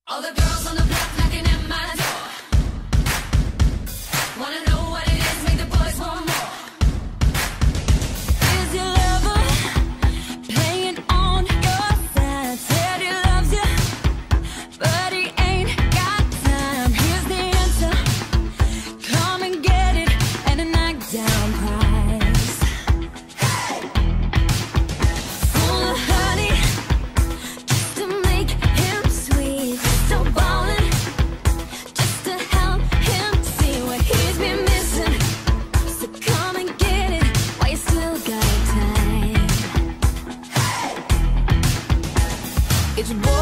All the girls on the block knocking at my door. Wanna know what it is, make the boys want more. Is your lover playing on your side? Said he loves you, but he ain't got time. Here's the answer, come and get it, and a knockdown prize. Full of honey, just to make him sweet. So ballin', just to help him see what he's been missing. So come and get it while you still got time. It's your boy.